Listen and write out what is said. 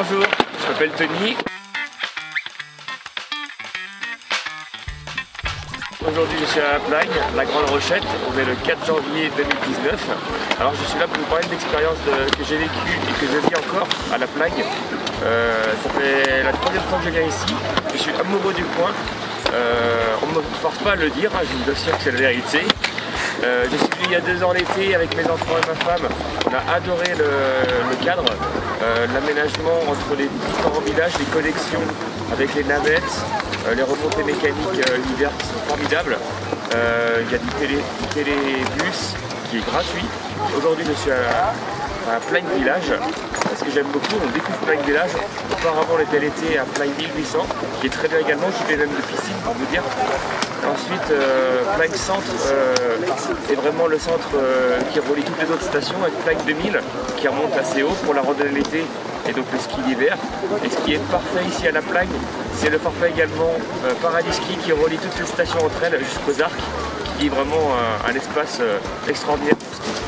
Bonjour, je m'appelle Tony. Aujourd'hui je suis à la Plagne, la Grande Rochette, on est le 4 janvier 2019. Alors je suis là pour vous parler de l'expérience que j'ai vécue et que je vis encore à la Plagne. Ça fait la troisième fois que je viens ici, je suis amoureux du coin. On ne me force pas à le dire, hein, je vous assure que c'est la vérité. Je suis venu il y a 2 ans l'été avec mes enfants et ma femme. On a adoré le cadre, l'aménagement entre les différents villages, les connexions avec les navettes, les remontées mécaniques l'hiver qui sont formidables. Il y a du télébus qui est gratuit. Aujourd'hui je suis à Plagne Village. Ce que j'aime beaucoup, on découvre Plagne Village. Auparavant on était l'été à Plagne 1800, qui est très bien également, qui fait même de piscine pour vous dire. Ensuite, Plagne Centre est vraiment le centre qui relie toutes les autres stations, avec Plagne 2000 qui remonte assez haut pour la randonnée l'été et donc le ski d'hiver. Et ce qui est parfait ici à la Plagne, c'est le forfait également Paradis Ski qui relie toutes les stations entre elles jusqu'aux arcs, qui est vraiment un espace extraordinaire.